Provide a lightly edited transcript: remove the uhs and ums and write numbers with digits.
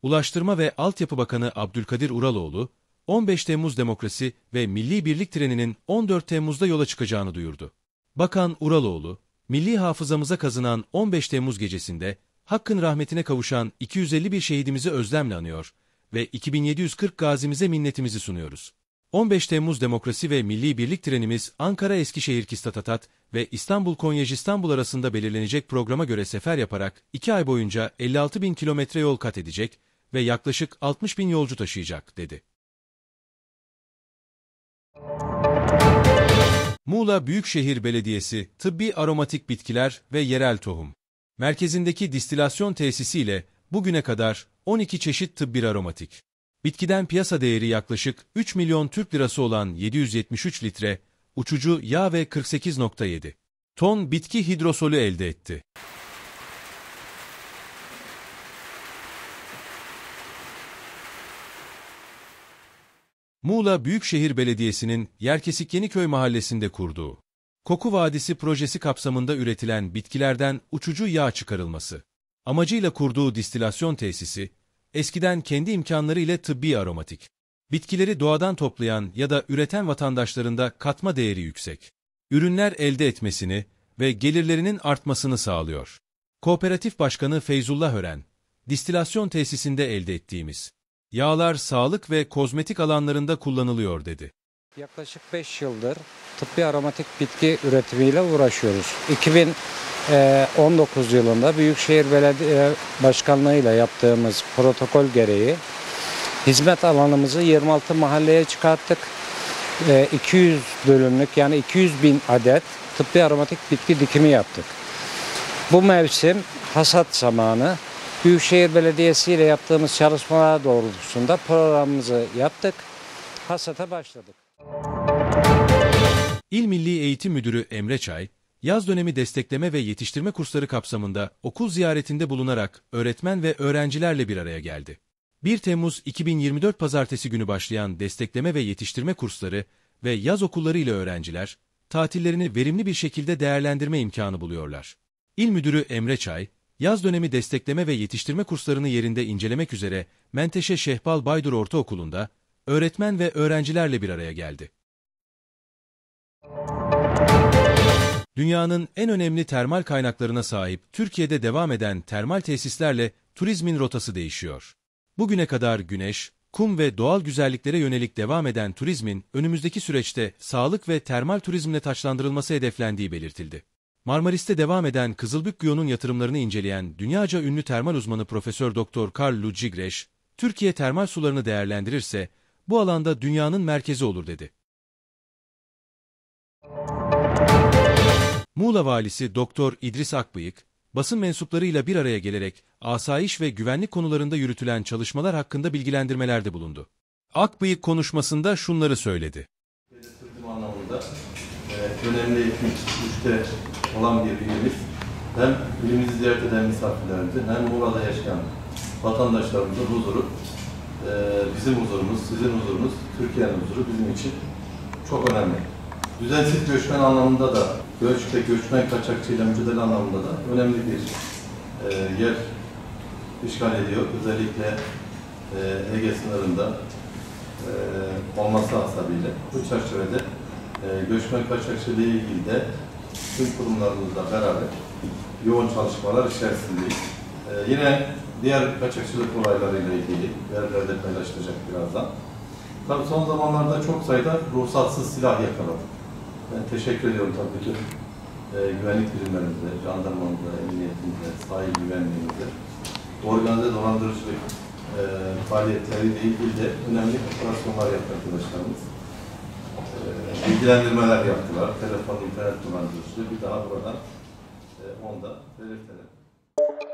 Ulaştırma ve Altyapı Bakanı Abdülkadir Uraloğlu, 15 Temmuz Demokrasi ve Milli Birlik treninin 14 Temmuz'da yola çıkacağını duyurdu. Bakan Uraloğlu, milli hafızamıza kazınan 15 Temmuz gecesinde Hakk'ın rahmetine kavuşan 251 şehidimizi özlemle anıyor ve 2740 gazimize minnetimizi sunuyoruz. 15 Temmuz Demokrasi ve Milli Birlik trenimiz Ankara-Eskişehir-Kistatatat ve İstanbul-Konya-İstanbul arasında belirlenecek programa göre sefer yaparak 2 ay boyunca 56.000 kilometre yol kat edecek ve yaklaşık 60.000 yolcu taşıyacak, dedi. Muğla Büyükşehir Belediyesi tıbbi aromatik bitkiler ve yerel tohum merkezindeki distilasyon tesisiyle bugüne kadar 12 çeşit tıbbi aromatik bitkiden piyasa değeri yaklaşık 3 milyon Türk lirası olan 773 litre uçucu yağ ve 48,7 ton bitki hidrosolü elde etti. Muğla Büyükşehir Belediyesi'nin Yerkesik Yeniköy mahallesinde kurduğu Koku Vadisi projesi kapsamında üretilen bitkilerden uçucu yağ çıkarılması amacıyla kurduğu distilasyon tesisi, eskiden kendi imkanları ile tıbbi aromatik bitkileri doğadan toplayan ya da üreten vatandaşların da katma değeri yüksek ürünler elde etmesini ve gelirlerinin artmasını sağlıyor. Kooperatif Başkanı Feyzullah Ören, distilasyon tesisinde elde ettiğimiz yağlar sağlık ve kozmetik alanlarında kullanılıyor, dedi. Yaklaşık 5 yıldır tıbbi aromatik bitki üretimiyle uğraşıyoruz. 2019 yılında Büyükşehir Belediye Başkanlığı ile yaptığımız protokol gereği hizmet alanımızı 26 mahalleye çıkarttık. 200 dönümlük yani 200.000 adet tıbbi aromatik bitki dikimi yaptık. Bu mevsim hasat zamanı. Büyükşehir Belediyesi ile yaptığımız çalışmalar doğrultusunda programımızı yaptık. Hasata başladık. İl Milli Eğitim Müdürü Emre Çay, yaz dönemi destekleme ve yetiştirme kursları kapsamında okul ziyaretinde bulunarak öğretmen ve öğrencilerle bir araya geldi. 1 Temmuz 2024 Pazartesi günü başlayan destekleme ve yetiştirme kursları ve yaz okulları ile öğrenciler, tatillerini verimli bir şekilde değerlendirme imkanı buluyorlar. İl Müdürü Emre Çay, yaz dönemi destekleme ve yetiştirme kurslarını yerinde incelemek üzere Menteşe Şehbal Baydur Ortaokulu'nda öğretmen ve öğrencilerle bir araya geldi. Dünyanın en önemli termal kaynaklarına sahip Türkiye'de devam eden termal tesislerle turizmin rotası değişiyor. Bugüne kadar güneş, kum ve doğal güzelliklere yönelik devam eden turizmin önümüzdeki süreçte sağlık ve termal turizmle taçlandırılması hedeflendiği belirtildi. Marmaris'te devam eden Kızılbük-Guyon'un yatırımlarını inceleyen dünyaca ünlü termal uzmanı Profesör Doktor Karl Ludwig, Türkiye termal sularını değerlendirirse bu alanda dünyanın merkezi olur, dedi. Muğla Valisi Doktor İdris Akbıyık, basın mensuplarıyla bir araya gelerek asayiş ve güvenlik konularında yürütülen çalışmalar hakkında bilgilendirmelerde bulundu. Akbıyık konuşmasında şunları söyledi. Turizm anlamında önemli güçte olan bir ilimiz, hem ilimizi ziyaret eden misafirlerimizin hem Muğla'da yaşayan vatandaşlarımızın huzuru, bizim huzurumuz, sizin huzurunuz, Türkiye'nin huzuru bizim için çok önemli. Düzensiz göçmen anlamında da, göç ve göçmen kaçakçıyla mücadele anlamında da önemli bir yer işgal ediyor. Özellikle Ege sınırında olması hasabıyla. Bu çerçevede göçmen kaçakçılığı ile ilgili de tüm kurumlarımızla beraber yoğun çalışmalar içerisindeyiz. Yine diğer kaçakçılık olaylarıyla ilgili verilerde paylaşılacak birazdan. Tabii son zamanlarda çok sayıda ruhsatsız silah yakaladık. Ben teşekkür ediyorum tabii bütün güvenlik birimlerimize, jandarmamıza, emniyetimize, sahil güvenliğimize, organize dolandırıcılık faaliyetleriyle ilgili de önemli operasyonlar yaptı arkadaşlarımız. Bilgilendirmeler yaptılar, telefon, internet dolandırıcılığı. Bir daha buradan onu da belirtelim.